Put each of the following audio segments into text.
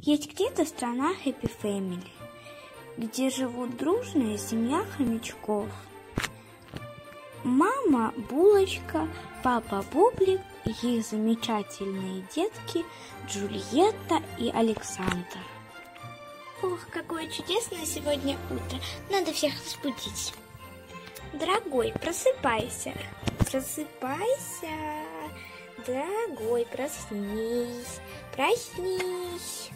Есть где-то страна Happy Family, где живут дружная семья хомячков. Мама Булочка, папа Бублик и их замечательные детки Джульетта и Александр. Ох, какое чудесное сегодня утро! Надо всех разбудить. Дорогой, просыпайся. Просыпайся. Дорогой, проснись. Проснись.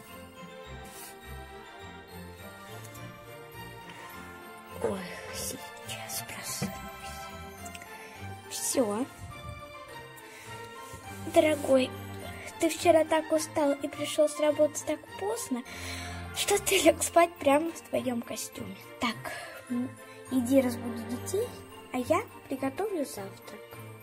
Ой, сейчас проснусь. Все. Дорогой, ты вчера так устал и пришел с работы так поздно, что ты лег спать прямо в твоем костюме. Так, иди разбуди детей, а я приготовлю завтрак.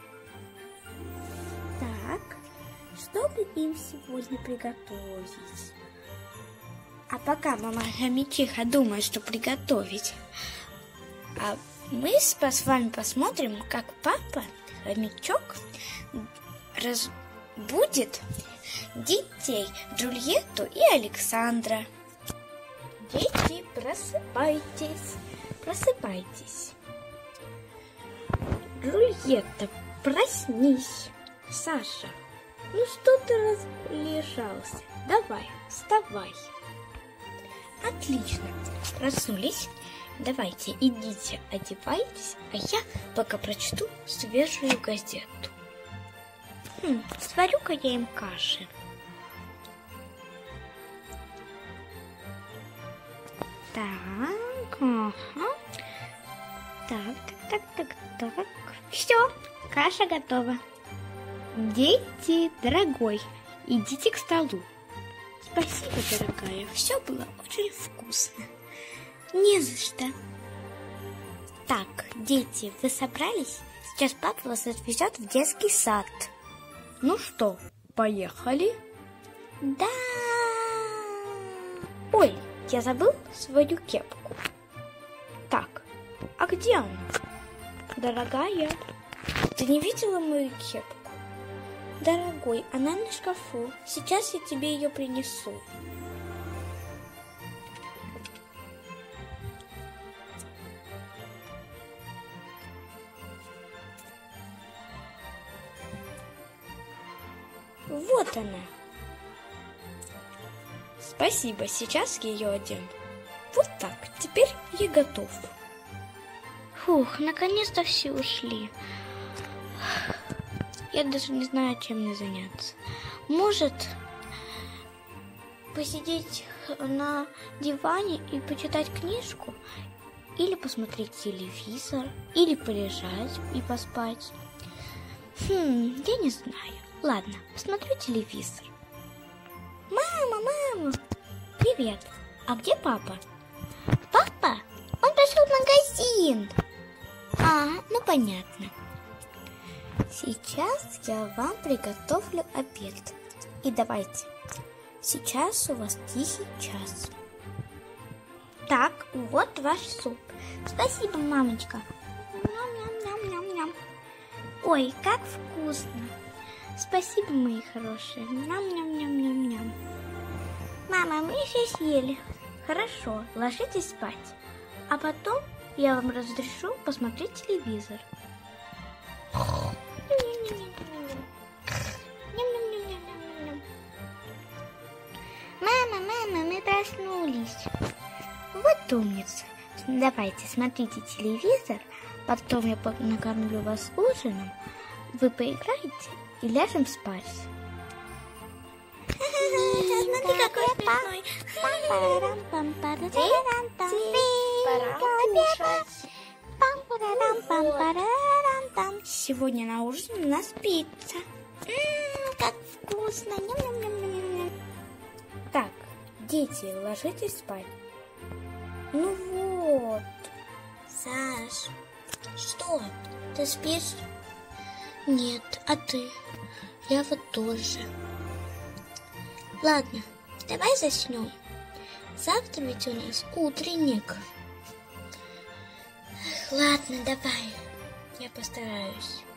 Так, что бы им сегодня приготовить? А пока мама хомячиха думает, что приготовить, а мы с вами посмотрим, как папа хомячок разбудит детей Джульетту и Александра. Дети, просыпайтесь, просыпайтесь. Джульетта, проснись. Саша, ну что ты разлежался? Давай, вставай. Отлично, проснулись. Давайте, идите, одевайтесь, а я пока прочту свежую газету. Сварю-ка я им каши. Так, ага. Так. Все, каша готова. Дети, дорогой, идите к столу. Спасибо, дорогая, все было очень вкусно. Не за что. Так, дети, вы собрались? Сейчас папа вас отвезет в детский сад. Ну что, поехали? Да. Ой, я забыл свою кепку. Так, а где она? Дорогая, ты не видела мою кепку? Дорогой, она на шкафу. Сейчас я тебе ее принесу. Вот она. Спасибо, сейчас я ее одену. Вот так, теперь я готов. Фух, наконец-то все ушли. Я даже не знаю, чем мне заняться. Может, посидеть на диване и почитать книжку? Или посмотреть телевизор? Или полежать и поспать? Я не знаю. Ладно, посмотрю телевизор. Мама! Привет! А где папа? Папа? Он пошел в магазин. Ну понятно. Сейчас я вам приготовлю обед. И давайте. Сейчас у вас тихий час. Так, вот ваш суп. Спасибо, мамочка. Ням-ням-ням-ням-ням. Ой, как вкусно. Спасибо, мои хорошие. Ням-ням-ням-ням-ням. Мама, мы еще съели. Хорошо, ложитесь спать. А потом я вам разрешу посмотреть телевизор. Мама, мы проснулись. Вот умница. Давайте, смотрите телевизор, потом я накормлю вас ужином, вы поиграете и ляжем спать. Смотри, какой смешной. Сегодня на ужин у нас пицца. Как вкусно. Так, дети, ложитесь спать. Ну вот. Саш, что? Ты спишь? Нет, а ты? Я вот тоже. Ладно, давай заснем. Завтра ведь у нас утренник. Ладно, давай. Я постараюсь.